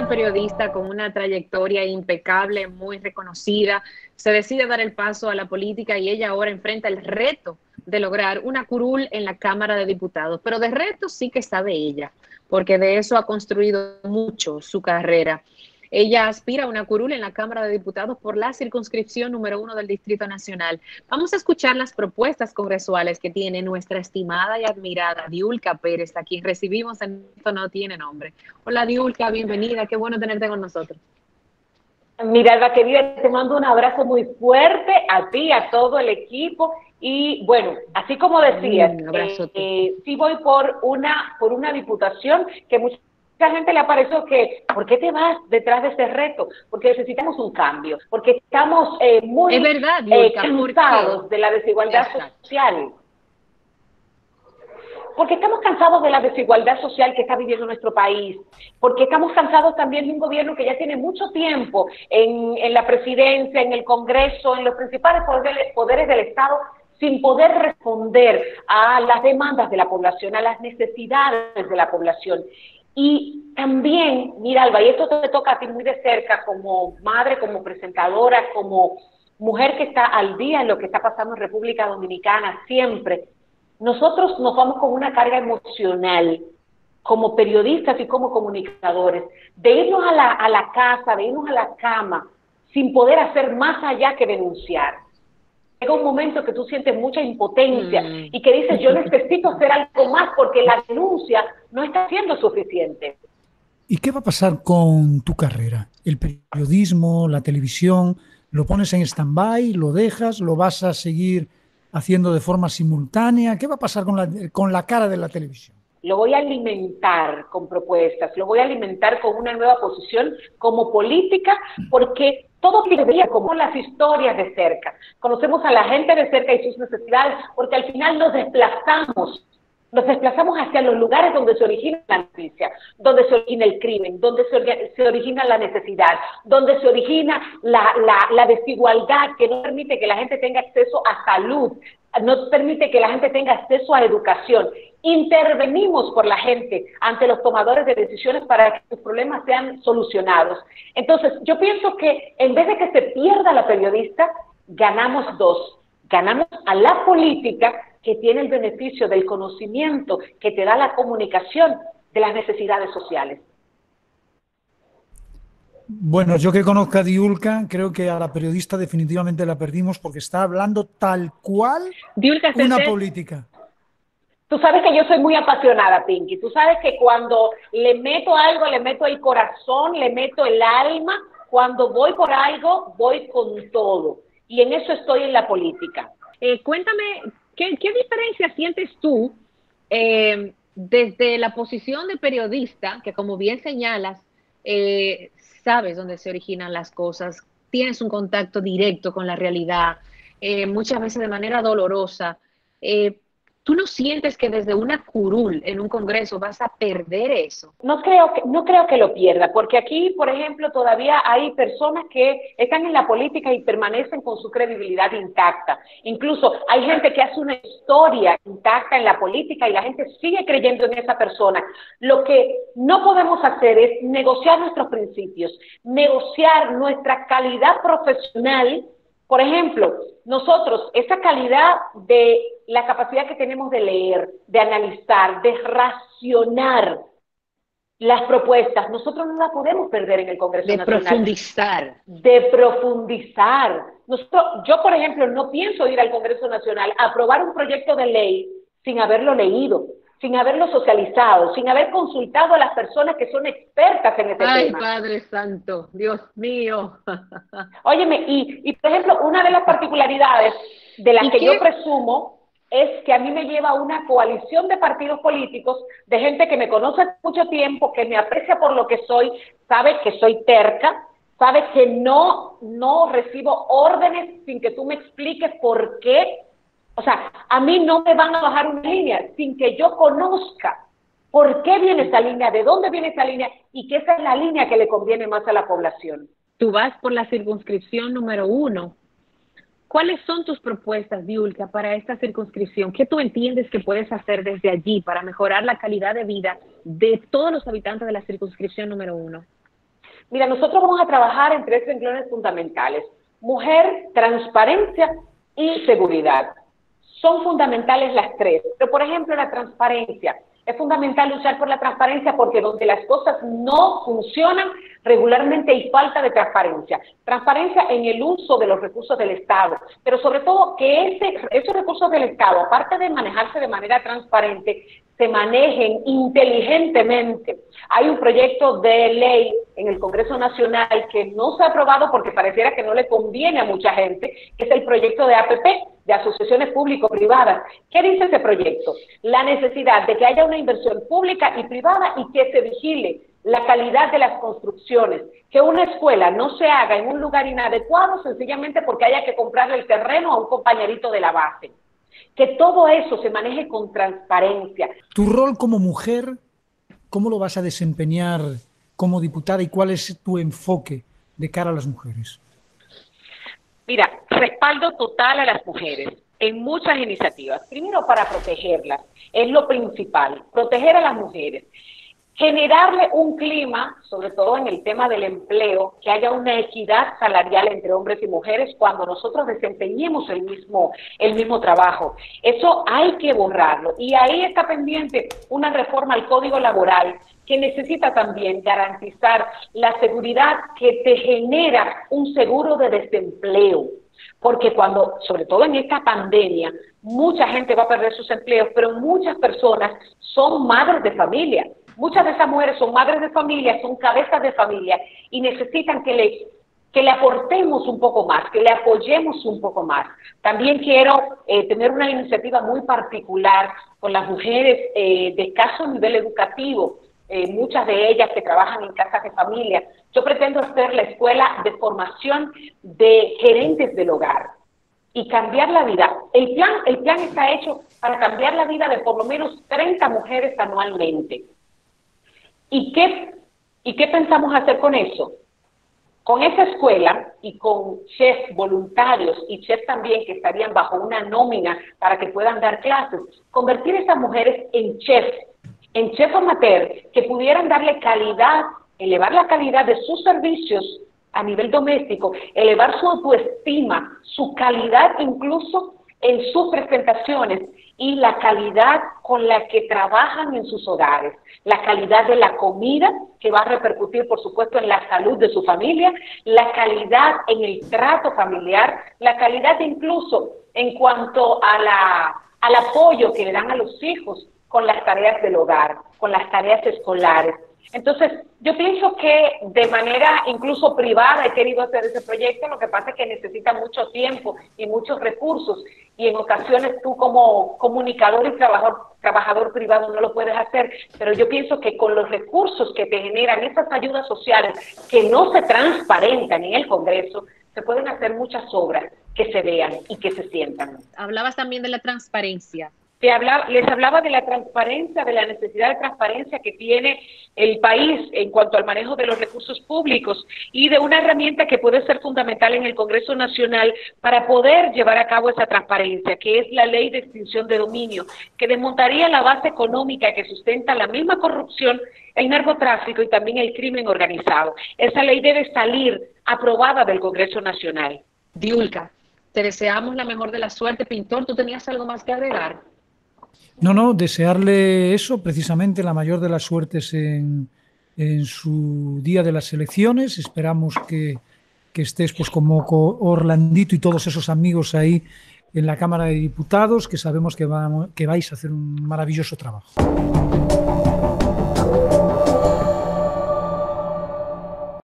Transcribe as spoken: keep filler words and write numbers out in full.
una periodista con una trayectoria impecable, muy reconocida, se decide dar el paso a la política y ella ahora enfrenta el reto de lograr una curul en la Cámara de Diputados. Pero de reto sí que sabe ella, porque de eso ha construido mucho su carrera. Ella aspira a una curul en la Cámara de Diputados por la circunscripción número uno del Distrito Nacional. Vamos a escuchar las propuestas congresuales que tiene nuestra estimada y admirada Diulca Pérez, a quien recibimos en Esto No Tiene Nombre. Hola Diulca, bienvenida, qué bueno tenerte con nosotros. Mira, Alba querida, te mando un abrazo muy fuerte a ti, a todo el equipo. Y bueno, así como decías, Un eh, abrazote. eh, sí voy por una, por una diputación que mucha gente le ha parecido que, ¿por qué te vas detrás de ese reto? Porque necesitamos un cambio, porque estamos eh, muy Es verdad, eh, Diulca, ¿por qué? cansados de la desigualdad Exacto. social. Porque estamos cansados de la desigualdad social que está viviendo nuestro país, porque estamos cansados también de un gobierno que ya tiene mucho tiempo en, en la presidencia, en el Congreso, en los principales poderes, poderes del Estado, sin poder responder a las demandas de la población, a las necesidades de la población. Y también, mira, Alba, y esto te toca a ti muy de cerca como madre, como presentadora, como mujer que está al día en lo que está pasando en República Dominicana siempre. Nosotros nos vamos con una carga emocional como periodistas y como comunicadores, de irnos a la, a la casa, de irnos a la cama, sin poder hacer más allá que denunciar. Llega un momento que tú sientes mucha impotencia Mm. y que dices, yo necesito hacer algo más porque la denuncia no está siendo suficiente. ¿Y qué va a pasar con tu carrera? ¿El periodismo, la televisión, lo pones en stand-by, lo dejas, lo vas a seguir haciendo de forma simultánea? ¿Qué va a pasar con la, con la cara de la televisión? Lo voy a alimentar con propuestas, lo voy a alimentar con una nueva posición como política, porque todo debería como las historias de cerca. Conocemos a la gente de cerca y sus necesidades, porque al final nos desplazamos, nos desplazamos hacia los lugares donde se origina la noticia, donde se origina el crimen, donde se, se origina la necesidad, donde se origina la, la, la desigualdad que no permite que la gente tenga acceso a salud, no permite que la gente tenga acceso a educación. Intervenimos por la gente ante los tomadores de decisiones para que sus problemas sean solucionados. Entonces, yo pienso que en vez de que se pierda la periodista, ganamos dos. Ganamos a la política, que tiene el beneficio del conocimiento que te da la comunicación de las necesidades sociales. Bueno, yo que conozco a Diulca, creo que a la periodista definitivamente la perdimos porque está hablando tal cual Diulca, una se- política. Tú sabes que yo soy muy apasionada, Pinky. Tú sabes que cuando le meto algo, le meto el corazón, le meto el alma. Cuando voy por algo, voy con todo. Y en eso estoy en la política. Eh, cuéntame, ¿qué, ¿qué diferencia sientes tú eh, desde la posición de periodista, que como bien señalas, eh, sabes dónde se originan las cosas, tienes un contacto directo con la realidad, eh, muchas veces de manera dolorosa? Eh, ¿Tú no sientes que desde una curul en un congreso vas a perder eso? No creo que, no creo que lo pierda, porque aquí, por ejemplo, todavía hay personas que están en la política y permanecen con su credibilidad intacta. Incluso hay gente que hace una historia intacta en la política y la gente sigue creyendo en esa persona. Lo que no podemos hacer es negociar nuestros principios, negociar nuestra calidad profesional. Por ejemplo, nosotros, esa calidad de la capacidad que tenemos de leer, de analizar, de racionar las propuestas, nosotros no la podemos perder en el Congreso De Nacional. profundizar. De profundizar. Nosotros, yo, por ejemplo, no pienso ir al Congreso Nacional a aprobar un proyecto de ley sin haberlo leído, sin haberlo socializado, sin haber consultado a las personas que son expertas en ese Ay, tema. Padre Santo, Dios mío. Óyeme, y, y por ejemplo, una de las particularidades de las ¿Y que qué? yo presumo es que a mí me lleva una coalición de partidos políticos, de gente que me conoce hace mucho tiempo, que me aprecia por lo que soy, sabe que soy terca, sabe que no, no recibo órdenes sin que tú me expliques por qué. O sea, a mí no me van a bajar una línea sin que yo conozca por qué viene esa línea, de dónde viene esa línea y que esa es la línea que le conviene más a la población. Tú vas por la circunscripción número uno. ¿Cuáles son tus propuestas, Diulca, para esta circunscripción? ¿Qué tú entiendes que puedes hacer desde allí para mejorar la calidad de vida de todos los habitantes de la circunscripción número uno? Mira, nosotros vamos a trabajar en tres renglones fundamentales: mujer, transparencia y seguridad. Son fundamentales las tres, pero por ejemplo la transparencia. Es fundamental luchar por la transparencia porque donde las cosas no funcionan, regularmente hay falta de transparencia. Transparencia en el uso de los recursos del Estado, pero sobre todo que ese, esos recursos del Estado, aparte de manejarse de manera transparente, se manejen inteligentemente. Hay un proyecto de ley en el Congreso Nacional que no se ha aprobado porque pareciera que no le conviene a mucha gente, que es el proyecto de A P P, de asociaciones público-privadas. ¿Qué dice ese proyecto? La necesidad de que haya una inversión pública y privada y que se vigile la calidad de las construcciones, que una escuela no se haga en un lugar inadecuado sencillamente porque haya que comprarle el terreno a un compañerito de la base. Que todo eso se maneje con transparencia. Tu rol como mujer, ¿cómo lo vas a desempeñar como diputada y cuál es tu enfoque de cara a las mujeres? Mira, respaldo total a las mujeres en muchas iniciativas. Primero, para protegerlas, es lo principal, proteger a las mujeres. Generarle un clima, sobre todo en el tema del empleo, que haya una equidad salarial entre hombres y mujeres cuando nosotros desempeñemos el mismo, el mismo trabajo. Eso hay que borrarlo. Y ahí está pendiente una reforma al Código Laboral que necesita también garantizar la seguridad que te genera un seguro de desempleo. Porque cuando, sobre todo en esta pandemia, mucha gente va a perder sus empleos, pero muchas personas son madres de familia. Muchas de esas mujeres son madres de familia, son cabezas de familia y necesitan que le, que le aportemos un poco más, que le apoyemos un poco más. También quiero eh, tener una iniciativa muy particular con las mujeres eh, de escaso nivel educativo, eh, muchas de ellas que trabajan en casas de familia. Yo pretendo hacer la escuela de formación de gerentes del hogar y cambiar la vida. El plan, el plan está hecho para cambiar la vida de por lo menos treinta mujeres anualmente. ¿Y qué, ¿Y qué pensamos hacer con eso? Con esa escuela y con chefs voluntarios y chefs también que estarían bajo una nómina para que puedan dar clases, convertir a esas mujeres en chefs, en chefs amateur, que pudieran darle calidad, elevar la calidad de sus servicios a nivel doméstico, elevar su autoestima, su calidad incluso en sus presentaciones y la calidad con la que trabajan en sus hogares, la calidad de la comida que va a repercutir por supuesto en la salud de su familia, la calidad en el trato familiar, la calidad incluso en cuanto a la, al apoyo que le dan a los hijos con las tareas del hogar, con las tareas escolares. Entonces, yo pienso que de manera incluso privada he querido hacer ese proyecto, lo que pasa es que necesita mucho tiempo y muchos recursos, y en ocasiones tú como comunicador y trabajador, trabajador privado no lo puedes hacer, pero yo pienso que con los recursos que te generan esas ayudas sociales que no se transparentan en el Congreso, se pueden hacer muchas obras que se vean y que se sientan. Hablabas también de la transparencia. Te hablaba, les hablaba de la transparencia, de la necesidad de transparencia que tiene el país en cuanto al manejo de los recursos públicos y de una herramienta que puede ser fundamental en el Congreso Nacional para poder llevar a cabo esa transparencia, que es la Ley de Extinción de Dominio, que desmontaría la base económica que sustenta la misma corrupción, el narcotráfico y también el crimen organizado. Esa ley debe salir aprobada del Congreso Nacional. Diulca, te deseamos la mejor de la suerte. Pintor, ¿tú tenías algo más que agregar? No, no, desearle eso, precisamente la mayor de las suertes en, en su día de las elecciones. Esperamos que, que estés pues como Orlandito y todos esos amigos ahí en la Cámara de Diputados, que sabemos que, va, que vais a hacer un maravilloso trabajo.